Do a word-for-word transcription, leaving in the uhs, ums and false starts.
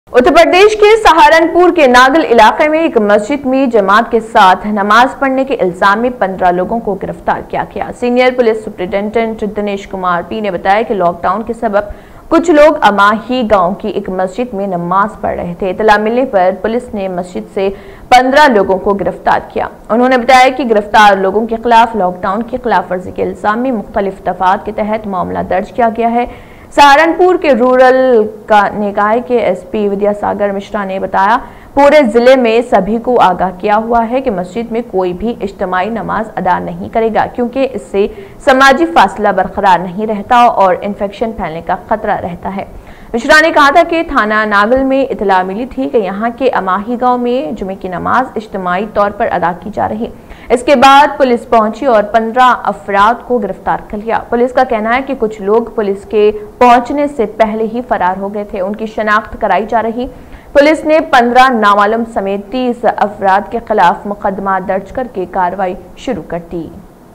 उत्तर प्रदेश के सहारनपुर के नागल इलाके में एक मस्जिद में जमात के साथ नमाज पढ़ने के इल्जाम में पंद्रह लोगों को गिरफ्तार किया गया। Senior police superintendent Dinesh Kumar P ने बताया कि लॉकडाउन के सबब कुछ लोग अमाही गांव की एक मस्जिद में नमाज पढ़ रहे थे। इतला मिलने पर पुलिस ने मस्जिद से पंद्रह लोगों को गिरफ्तार किया। उन्होंने बताया कि गिरफ्तार लोगों के खिलाफ लॉकडाउन की खिलाफवर्जी के इल्जाम में मुख्तलिफ दफात के तहत मामला दर्ज किया गया है। सहारनपुर के रूरल का निकाय के एसपी विद्यासागर मिश्रा ने बताया, पूरे जिले में सभी को आगाह किया हुआ है कि मस्जिद में कोई भी इज्तिमाई नमाज अदा नहीं करेगा, क्योंकि इससे समाजी फासला बरकरार नहीं रहता और इन्फेक्शन फैलने का खतरा रहता है। मिश्रा ने कहा था कि थाना नागल में इतला मिली थी कि यहाँ के अमाही गांव में जुमे की नमाज इज्तिमाई तौर पर अदा की जा रही। इसके बाद पुलिस पहुंची और पंद्रह अफराद को गिरफ्तार कर लिया। पुलिस का कहना है कि कुछ लोग पुलिस के पहुंचने से पहले ही फरार हो गए थे। उनकी शनाख्त कराई जा रही। पुलिस ने पंद्रह नामालूम समेत तीस अफराद के खिलाफ मुकदमा दर्ज करके कार्रवाई शुरू कर दी।